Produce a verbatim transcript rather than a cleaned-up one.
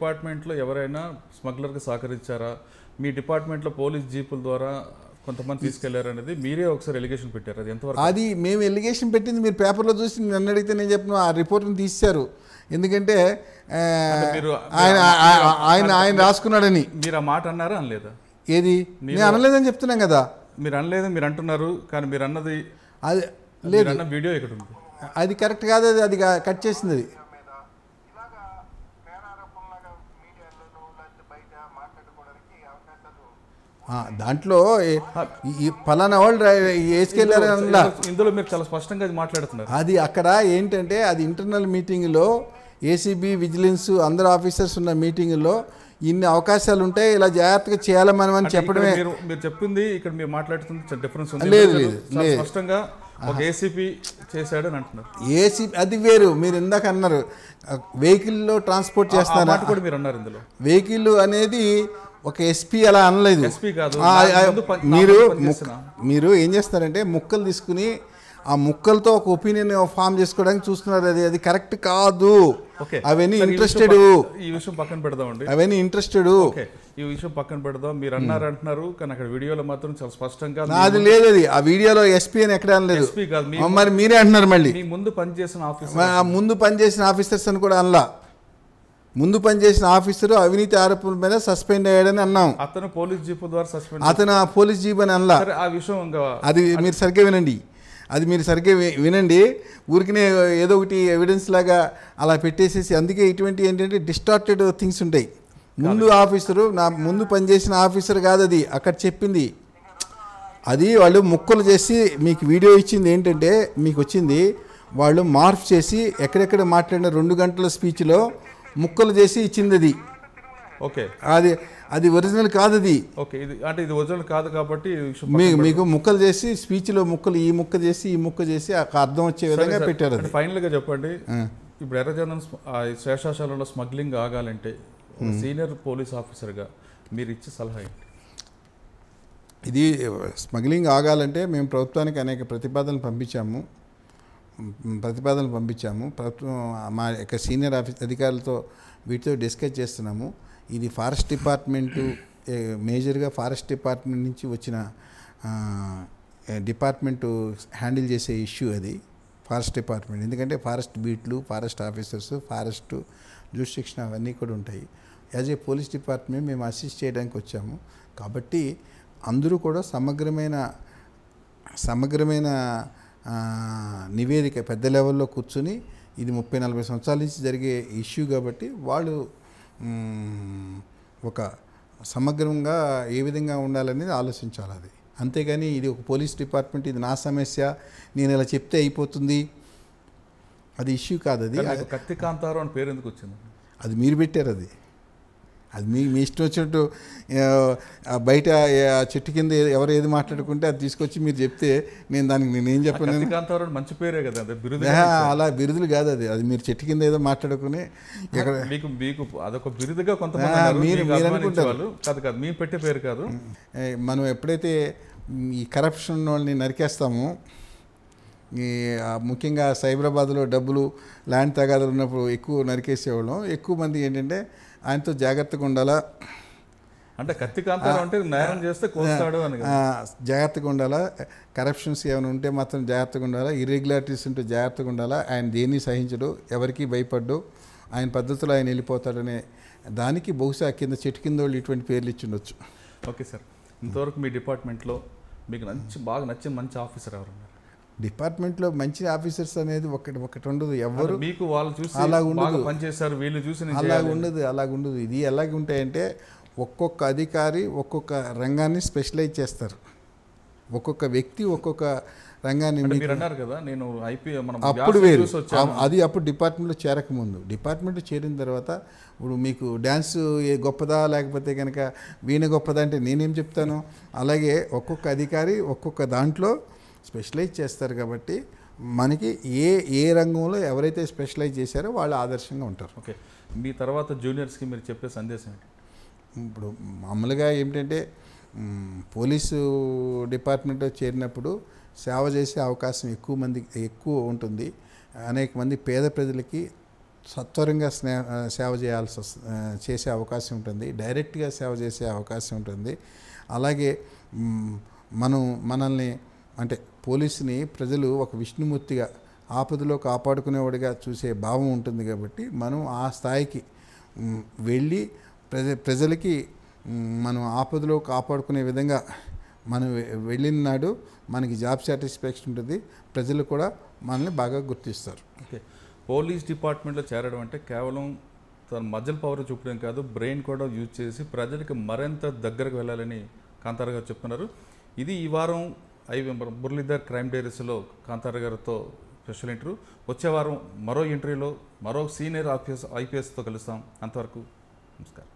డిపార్ట్మెంట్లో ఎవరైనా స్మగ్లర్కి సహకరించారా, మీ డిపార్ట్మెంట్లో పోలీస్ జీపుల ద్వారా కొంతమంది తీసుకెళ్లారు అనేది మీరే ఒకసారి ఎలిగేషన్ పెట్టారు. అది ఎంతవరకు? అది మేము ఎలిగేషన్ పెట్టింది మీరు పేపర్లో చూసి నన్ను అడిగితే నేను చెప్పిన ఆ రిపోర్ట్ని తీశారు. ఎందుకంటే ఆయన ఆయన ఆయన రాసుకున్నాడని. మీరు ఆ మాట అన్నారా అనలేదా? ఏది నేను అనలేదని చెప్తున్నాం కదా. మీరు అనలేదు మీరు అంటున్నారు, కానీ మీరు అన్నది అది లేదు. అన్న వీడియో ఇక్కడ ఉంది, అది కరెక్ట్ కాదు. అది అది కట్ చేసింది. అది దాంట్లో ఫలానా వాళ్ళు వేసుకెళ్ళారు. ఇందులో మీరు చాలా స్పష్టంగా మాట్లాడుతున్నారు. అది అక్కడ ఏంటంటే అది ఇంటర్నల్ మీటింగ్లో ఏసీబీ విజిలెన్స్ అందరు ఆఫీసర్స్ ఉన్న మీటింగ్లో ఇన్ని అవకాశాలు ఉంటాయి, ఇలా జాగ్రత్తగా చేయాలి మనం అని చెప్పడమే. మీరు చెప్పింది ఇక్కడ మీరు మాట్లాడుతుంది డిఫరెన్స్ ఉంది. లేదు లేదు లేదు స్పష్టంగా ఒక ఏసీపీ చేశాడు అని అంటున్నారు. ఏసీపీ అది వేరు. మీరు ఇందాక అన్నారు వెహికల్లో ట్రాన్స్పోర్ట్ చేస్తున్నారు కూడా మీరు అన్నారు. ఇందులో వెహికల్ అనేది ఒక ఎస్పీ అలా అనలేదు. ఎస్పీ కాదు. మీరు మీరు ఏం చేస్తారంటే ముక్కలు తీసుకుని ఆ ముక్కలతో ఒక ఒపీనియన్ ఫామ్ చేసుకోవడానికి చూస్తున్నారు. అది అది కరెక్ట్ కాదు. అవన్నీ ఇంట్రెస్టెడ్. ఈ విషయం పక్కన పెడదామండి. అవన్నీ ఇంట్రెస్టెడ్. ఈ విషయం పక్కన పెడదాం. మీరు అన్నారు అంటున్నారు, కానీ అక్కడ వీడియోలో మాత్రం చాలా స్పష్టంగా అది లేదు. అది ఆ వీడియోలో ఎస్పీ అని ఎక్కడ అనలేదు. మరి మీరే అంటున్నారు. మళ్ళీ ముందు పనిచేసిన ఆఫీసర్ ముందు పనిచేసిన ఆఫీసర్స్ అని కూడా అనలా. ముందు పనిచేసిన ఆఫీసరు అవినీతి ఆరోపణల మీద సస్పెండ్ అయ్యాడని అన్నాం. అతను పోలీస్ జీప్ ద్వారా సస్పెండ్ అతను పోలీస్ జీప్ అని అనలా. ఆ విషయం అది మీరు సరిగ్గా వినండి. అది మీరు సరిగ్గా వినండి. ఊరికినే ఏదో ఒకటి ఎవిడెన్స్ లాగా అలా పెట్టేసేసి, అందుకే ఇటువంటి ఏంటంటే డిస్టార్టెడ్ థింగ్స్ ఉంటాయి. ముందు ఆఫీసరు నా ముందు పనిచేసిన ఆఫీసర్ కాదు అది అక్కడ చెప్పింది. అది వాళ్ళు ముక్కలు చేసి మీకు వీడియో ఇచ్చింది ఏంటంటే మీకు వచ్చింది వాళ్ళు మార్ఫ్ చేసి ఎక్కడెక్కడ మాట్లాడిన రెండు గంటల స్పీచ్లో ముక్కలు చేసి ఇచ్చింది అది. ఓకే, అది అది ఒరిజినల్ కాదు. అది ఓకే, ఇది అంటే ఇది ఒరిజినల్ కాదు కాబట్టి మీకు మీకు ముక్కలు చేసి స్పీచ్లో ముక్కలు ఈ ముక్క చేసి ఈ ముక్క చేసి అర్థం వచ్చే విధంగా పెట్టారు. అది ఫైనల్గా చెప్పండి. ఇప్పుడు ఎర్రచందనం శేషాచలంలో స్మగ్లింగ్ ఆగాలంటే సీనియర్ పోలీస్ ఆఫీసర్గా మీరు ఇచ్చే సలహా ఏంటి? ఇది స్మగ్లింగ్ ఆగాలంటే మేము ప్రభుత్వానికి అనేక ప్రతిపాదనలు పంపించాము ప్రతిపాదనలు పంపించాము ప్రభుత్వం మా యొక్క సీనియర్ ఆఫీస్ అధికారులతో వీటితో డిస్కస్ చేస్తున్నాము. ఇది ఫారెస్ట్ డిపార్ట్మెంటు మేజర్గా ఫారెస్ట్ డిపార్ట్మెంట్ నుంచి వచ్చిన డిపార్ట్మెంటు హ్యాండిల్ చేసే ఇష్యూ అది ఫారెస్ట్ డిపార్ట్మెంట్. ఎందుకంటే ఫారెస్ట్ బీట్లు, ఫారెస్ట్ ఆఫీసర్స్, ఫారెస్ట్ జ్యూరిస్డిక్షన్ అవన్నీ కూడా ఉంటాయి. యాజ్ ఏ పోలీస్ డిపార్ట్మెంట్ మేము అసిస్ట్ చేయడానికి వచ్చాము. కాబట్టి అందరూ కూడా సమగ్రమైన సమగ్రమైన నివేదిక పెద్ద లెవెల్లో కూర్చుని ఇది ముప్పై నలభై సంవత్సరాల నుంచి జరిగే ఇష్యూ కాబట్టి వాళ్ళు ఒక సమగ్రంగా ఏ విధంగా ఉండాలనేది ఆలోచించాలి. అది అంతేగాని ఇది ఒక పోలీస్ డిపార్ట్మెంట్, ఇది నా సమస్య, నేను ఇలా చెప్తే అయిపోతుంది, అది ఇష్యూ కాదు. అది కత్తి కాంతారు అని పేరు ఎందుకు వచ్చింది? అది మీరు పెట్టారు. అది అది మీ మీ ఇష్టం వచ్చినట్టు బయట చెట్టు కింద ఎవరు ఏది మాట్లాడుకుంటే అది తీసుకొచ్చి మీరు చెప్తే నేను దానికి నేనేం చెప్పను. మంచి పేరే కదా, అలా బిరుదులు కాదు. అది అది మీరు చెట్టు కింద ఏదో మాట్లాడుకుని ఇక్కడ మీకు మీకు అదొక బిరుదుగా కొంతమంది మీరు మీరు అనుకుంటారు. కాదు కాదు మీరు పెట్టే పేరు కాదు. మనం ఎప్పుడైతే ఈ కరప్షన్ వాళ్ళని నరికేస్తామో, ఈ ముఖ్యంగా సైబరాబాద్లో డబ్బులు ల్యాండ్ తగాదాలు ఉన్నప్పుడు ఎక్కువ నరికేసేవాళ్ళం. ఎక్కువ మంది ఏంటంటే ఆయనతో జాగ్రత్తగా ఉండాలా, అంటే కత్తి కాంతారు అంటే నేరం చేస్తే కోస్తాడు అని జాగ్రత్తగా ఉండాలా, కరప్షన్స్ ఏమైనా ఉంటే మాత్రం జాగ్రత్తగా ఉండాలా, ఇర్రెగ్యులారిటీస్ ఉంటే జాగ్రత్తగా ఉండాలా, ఆయన దేన్ని సహించడు, ఎవరికి భయపడ్డు, ఆయన పద్ధతిలో ఆయన వెళ్ళిపోతాడనే దానికి బహుశా కింద చెట్టు కింద వాళ్ళు ఇటువంటి పేర్లు ఇచ్చి ఉండొచ్చు. ఓకే సార్, ఇంతవరకు మీ డిపార్ట్మెంట్లో మీకు నచ్చి బాగా నచ్చిన మంచి ఆఫీసర్ ఎవరున్నారు? డిపార్ట్మెంట్లో మంచి ఆఫీసర్స్ అనేది ఒకటి ఒకటి ఉండదు. ఎవరు మీకు వాళ్ళు చూసి అలా ఉండదు, పనిచేస్తారు, వీళ్ళు చూసి అలా ఉండదు అలా ఉండదు ఇది ఎలాగ ఉంటాయంటే ఒక్కొక్క అధికారి ఒక్కొక్క రంగాన్ని స్పెషలైజ్ చేస్తారు. ఒక్కొక్క వ్యక్తి ఒక్కొక్క రంగాన్ని మీరు అన్నారు కదా, నేను ఐపీ అప్పుడు వేరు అది అప్పుడు డిపార్ట్మెంట్లో చేరకముందు. డిపార్ట్మెంట్లో చేరిన తర్వాత ఇప్పుడు మీకు డ్యాన్స్ గొప్పదా లేకపోతే కనుక వీణ గొప్పదా అంటే నేనేం చెప్తాను. అలాగే ఒక్కొక్క అధికారి ఒక్కొక్క దాంట్లో స్పెషలైజ్ చేస్తారు. కాబట్టి మనకి ఏ ఏ రంగంలో ఎవరైతే స్పెషలైజ్ చేశారో వాళ్ళు ఆదర్శంగా ఉంటారు. ఓకే, మీ తర్వాత జూనియర్స్కి మీరు చెప్పే సందేశం ఏంటి? ఇప్పుడు మామూలుగా ఏమిటంటే పోలీసు డిపార్ట్మెంట్లో చేరినప్పుడు సేవ చేసే అవకాశం ఎక్కువ మంది ఎక్కువ ఉంటుంది. అనేక మంది పేద ప్రజలకి సత్వరంగా స్నే సేవ చేయాల్సి వస్తు చేసే అవకాశం ఉంటుంది, డైరెక్ట్గా సేవ చేసే అవకాశం ఉంటుంది. అలాగే మనం మనల్ని అంటే పోలీసుని ప్రజలు ఒక విష్ణుమూర్తిగా ఆపదలో కాపాడుకునేవాడిగా చూసే భావం ఉంటుంది. కాబట్టి మనం ఆ స్థాయికి వెళ్ళి ప్రజ ప్రజలకి మనం ఆపదలో కాపాడుకునే విధంగా మనం వెళ్ళిన నాడు మనకి జాబ్ సాటిస్ఫాక్షన్ ఉంటుంది, ప్రజలు కూడా మనల్ని బాగా గుర్తిస్తారు. ఓకే, పోలీస్ డిపార్ట్మెంట్లో చేరడం అంటే కేవలం తన మజిల్ పవర్ చూపడం కాదు, బ్రెయిన్ కూడా యూజ్ చేసి ప్రజలకు మరింత దగ్గరకు వెళ్ళాలని కాంతార గారు చెప్తున్నారు. ఇది ఈ వారం ఐ మురళీధర్ క్రైమ్ డైరీస్లో కాంతార గారితో స్పెషల్ ఇంటర్వ్యూ. వచ్చే వారం మరో ఇంటర్వ్యూలో మరో సీనియర్ ఐపీఎస్ ఐపీఎస్తో కలుస్తాం. అంతవరకు నమస్కారం.